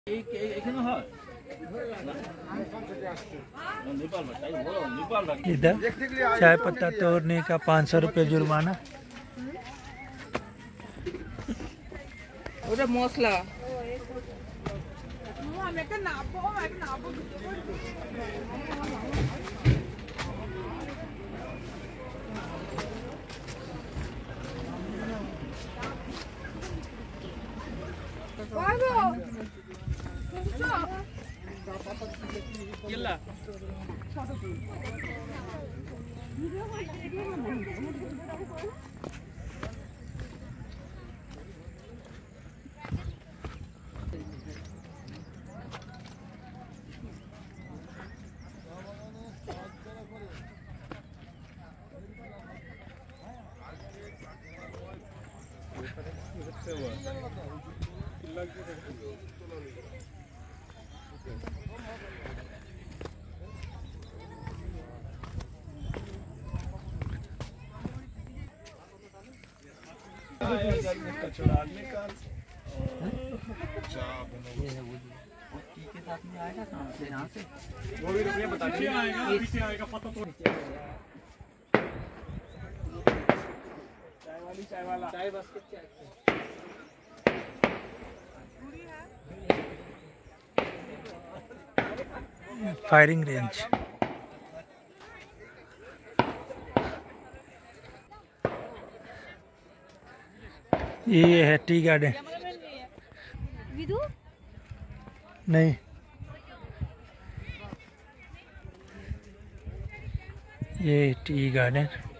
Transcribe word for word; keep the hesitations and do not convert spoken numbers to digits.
इधर चाय पत्ता तोड़ने का पाँच सौ रुपये जुर्माना। मसला चढ़ाने का के साथ में आएगा कहाँ से? यहाँ से वो भी रुपये बता दीजिए। आएगा पीछे आएगा पता तो चाय वाली चाय वाला चाय बस चाय फायरिंग रेंज। ये है टी गार्डन। नहीं, ये टी गार्डन।